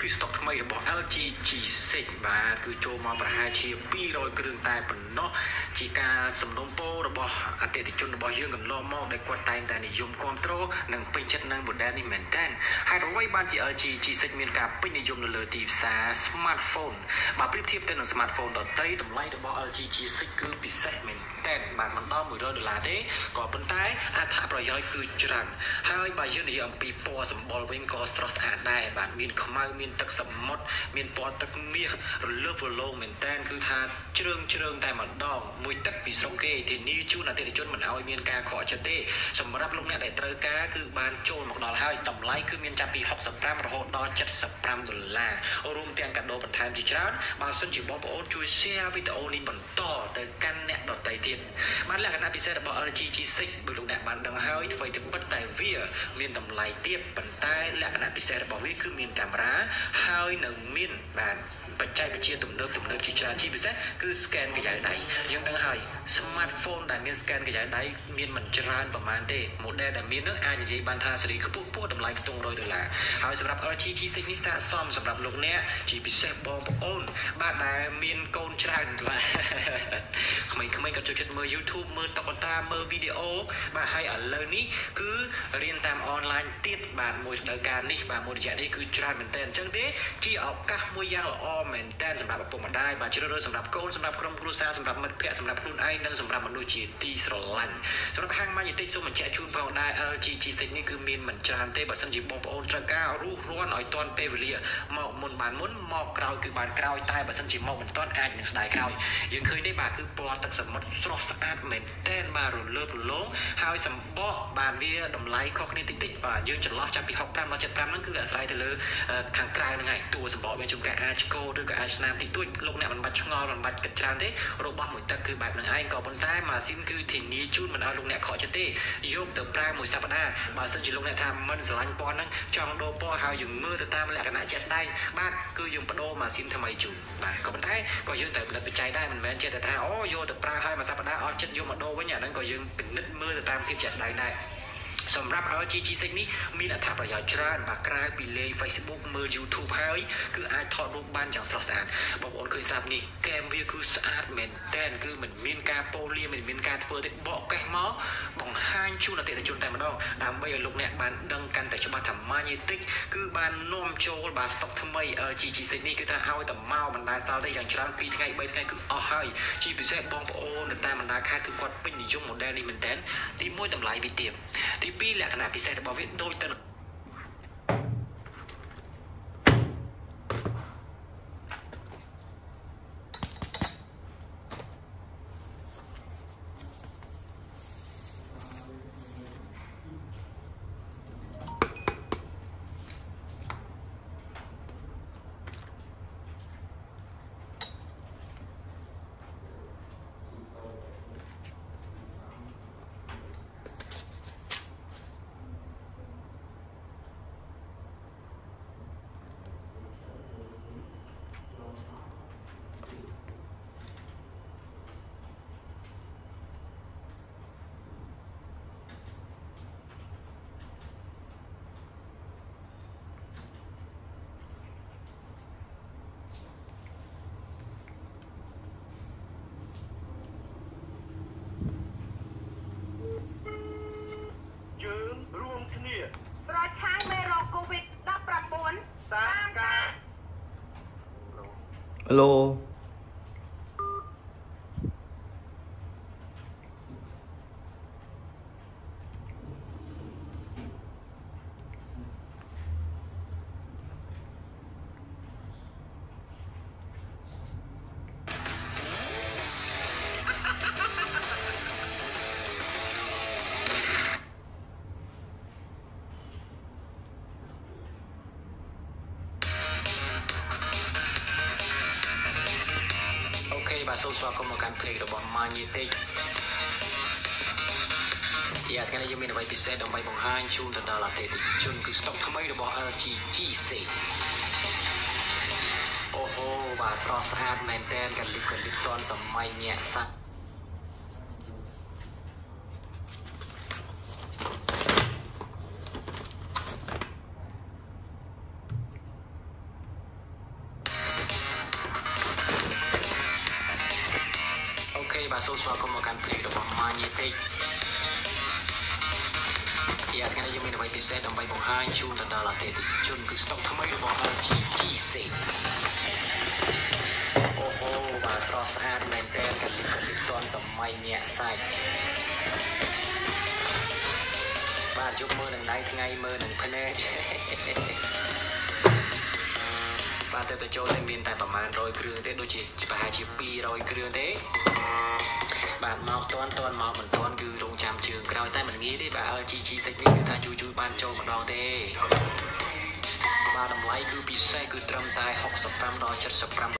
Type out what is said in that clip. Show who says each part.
Speaker 1: គឺ stock ថ្មីរបស់ LG G6 បាទគឺចូលមកប្រហែលជា200គ្រឿងតែប៉ុណ្ណោះជាការសំណូមពររបស់អតិថិជនរបស់យើងកន្លងមកដែលគាត់តែងតែនិយមគ្រប់គ្រងនិងពេញចិត្តនឹង model នេះមែនតើហើយអ្វីបានជា LG G6 មានការពេញនិយមនៅលើទីផ្សារ smartphone បើប្រៀបធៀបទៅនឹង smartphone ដទៃតម្លៃរបស់ LG G6 គឺពិសេសមែនតើបាទមិនដល់$100ទេក៏ប៉ុន្តែអត្ថប្រយោជន៍គឺច្រើនហើយបើយើងនិយាយអំពីពណ៌សម្បុរវិញក៏ស្រស់ស្អាតដែរបាទមានខ្មៅមានទឹកសមុទ្រមានពណ៌ទឹកមាសរលើបរលោងមែនតើគឺថាជ្រើងតែម្ដងមួយទឹកពីស្រុកគេធានាជូនអតិថិជនមិនឲ្យមានការខកចិត្តទេសម្រាប់លោកអ្នកដែលត្រូវការគឺបានចូលមកដល់ហើយតម្លៃគឺមានចាប់ពី65រហូតដល់$75រួមទាំងកាដូបន្ថែមជាច្រើនបើសិនជាបងប្អូនជួយ share វីដេអូនេះបន្តទៅកាន់អ្នកដទៃទៀតបានលក្ខណៈពិសេសរបស់ LG G6 បើលោកអ្នកបានដឹងហើយអ្វីទៅពិតតែវាមានតម្លៃទាបប៉ុន្តែលក្ខណៈពិសេសរបស់វាគឺមានកាមេរ៉ាហើយនៅមានបាទបច្ចេកវិទ្យាទំនើបជាច្រើនជាពិសេសគឺ scan ក្រយៅដៃយើងដឹងហើយ smartphone ដែលមាន scan ក្រយៅដៃមានមិនច្រើនប្រហែលទេ model ដែលមាននោះអាចនិយាយបានថាស៊េរីខ្ពស់តម្លៃខ្ទង់$100ហើយសម្រាប់ LG G6 នេះស័ក្តិសមសម្រាប់លោកអ្នកជាពិសេសបងប្អូនបាទដែលមានកូនច្រើនបាទក្មេងៗក៏ចូលចិត្តមើល YouTube មើលតុក្កតាមើលវីដេអូបាទហើយឥឡូវនេះគឺរៀនតាមអនឡាញទៀតបាទមួយរដូវកាលនេះបាទមួយរយៈនេះគឺច្រើនមែនតើអញ្ចឹងទេជាឱកាសមួយយ៉ាងល្អមែនតើសម្រាប់ឪពុកម្ដាយបាទជ្រើសរើសសម្រាប់កូនសម្រាប់ក្រុមគ្រួសារសម្រាប់មិត្តភ័ក្តិសម្រាប់ខ្លួនឯងនិងសម្រាប់មនុស្សជាទីស្រឡាញ់សម្រាប់ហាងម៉ាញេទិកសូមបញ្ជាក់ជូនផងដែរ LG G6 នេះគឺមានមិនច្រើនទេបើសិនជាបងប្អូនត្រូវការរស់រានឲ្យទាន់ពេលវេលាមកមុនបានមុនមកក្រោយគឺបានក្រោយតែបើសិនជាមកមិនទាន់អាចនឹងស្ដាយក្រោយយើងឃើញទេបាទគឺពណ៌ទឹកសមុទ្រស្រស់ស្អាតមែនតើបាទរលើបរលោងហើយសម្បកបាទវាតម្លៃខុសគ្នាតិចបាទយើងចន្លោះចាប់ពី65ដល់75ហ្នឹងគឺអាស្រ័យទៅលើខាងក្រៅហ្នឹងហើយតួសម្បកវាជួនកាលអាចឆ្កោឬក៏អាចស្នាមតិចតួចលោកអ្នកមិនបាច់ឆ្ងល់មិនបាច់គិតច្រើនទេរបស់មួយទឹកគឺបែបហ្នឹងឯងក៏ប៉ុន្តែម៉ាស៊ីនគឺធានាជូនមិនឲ្យលោកអ្នកខកចិត្តទេយកទៅប្រើមួយសប្តាហ៍បើសិនជាលោកអ្នកថាមិនស្រឡាញ់ពណ៌ហ្នឹងចង់ដូរពណ៌ហើយយើងមើលទៅតាមលក្ខណៈជាក់ស្ដែងបាទគឺយើងបដូរម៉ាស៊ីនថ្មីជូនបាទក៏ប៉ុន្តែក៏យើងត្រូវពិនិត្យបច្ច័យដែរមិនមែនចេះតែថាអូយកទៅប្រើហើយមួយសប្តាហ៍អត់ចិត្តយកមកដូរវិញអាហ្នឹងក៏យើងពិនិត្យមើលទៅតាមភាពជាក់ស្ដែងដែរសម្រាប់ LG G6 នេះមានអត្ថប្រយោជន៍ច្រើនបាទក្រៅពីលេង Facebook មើល YouTube ហើយគឺអាចថតរូបបានយ៉ាងស្រស់ស្អាតបងប្អូនឃើញស្រាប់នេះហ្គេមវាគឺស្អាតមែនតែនគឺមិនមានការប៉ូលាមិនមានការធ្វើទេបកកេះមកបង្ហាញជូនអតិថិជនតែម្ដងដើម្បីឲ្យលោកអ្នកបានដឹងកាន់តែច្បាស់ថា Magnetic គឺបាននាំចូលបាទ stock ថ្មី LG G6 នេះគឺថាឲ្យតែមកបណ្ដាសល់ទេយ៉ាងច្រើន2ថ្ងៃ3ថ្ងៃគឺអស់ហើយជាពិសេសបងប្អូននៅតាមបណ្ដាខេត្តគឺគាត់ពេញនិយម model នេះមែនតែនទី1តម្លៃវាទាបទី2លក្ខណៈពិសេសរបស់វាដូចទៅ
Speaker 2: ប្រឆាំងមេរោគ COVID-19 តាមការ
Speaker 3: Hello
Speaker 1: បាទសូមស្វាគមន៍មកកាន់เพลงរបស់ Magnetic ថ្ងៃនេះយើងមានអ្វីពិសេសដើម្បីបង្ហាញជូនទៅដល់អតិថិជនគឺ stock ថ្មីរបស់ LG G6 អូហូបាទស្រស់ស្អាតមែនតើកលិបតនសម័យញាក់សាក់បាទសូមស្វាគមន៍មកកាន់ព្រីរបស់ Magnetic ថ្ងៃនេះយើងមានអ្វីពិសេសដើម្បីបង្ហាញជូនទៅដល់អតិថិជនគឺស្តុកថ្មីរបស់ LG G6 អូបាទស្រស់ស្អាតមែនទែនកលិកទាន់សម័យញាក់សាច់បាទយកមើលនឹងដៃថ្ងៃមើលនឹងភ្នែកបាទទៅចូលនេះមានតែប្រហែល100គ្រឿងទេដូចជាប្រហែលជា200គ្រឿងទេបាទមកតាន់មកមិនតាន់គឺរងចាំជើងក្រោយតែមិនងាយទេបាទ LG G6 នេះគឺថាជួយបានចូលម្ដងទេបាទតម្លៃគឺពិសេសគឺត្រឹមតែ65ដល់75